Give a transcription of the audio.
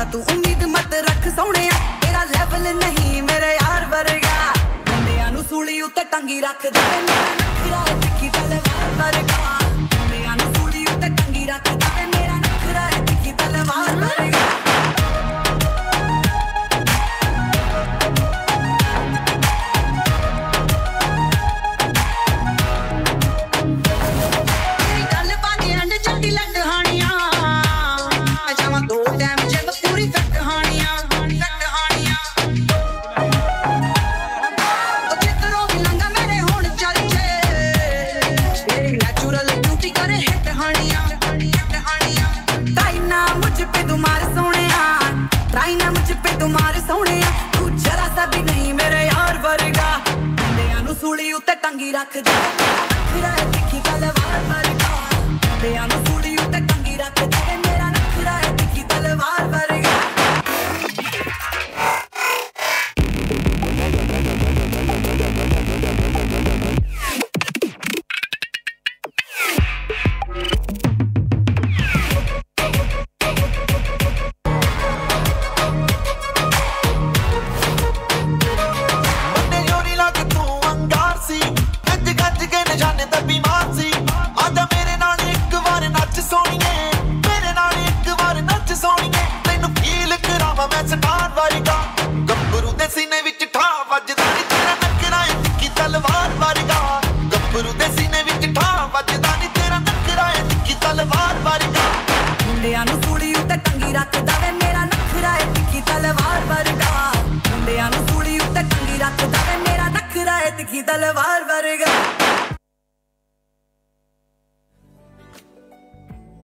ज्यादा तू उम्मीद मत रख सोने, तेरा लेवल नहीं मेरे यार वर्गा। मुंडियां नू सूली उत्ते टंगी रख दे, मेरा नखरा तिखी तलवार वर्गा। मुंडियां नू सूली उत्ते टंगी रख दे, मेरा नखरा तिखी तलवार वर्गा। सूली उत्ते टंगी रख दे, नखरा तिखी तलवार वर्गा। मुंडियां नू सूली उत्ते टंगी रख दे, मेरा नखरा तिखी तलवार वर्गा। मुंडियां नू सूली उत्ते टंगी रख दे, मेरा नखरा तिखी तलवार वर्गा। मुंडियां नू सूली उत्ते टंगी रख दे, मेरा नखरा तिखी तलवार वर्गा।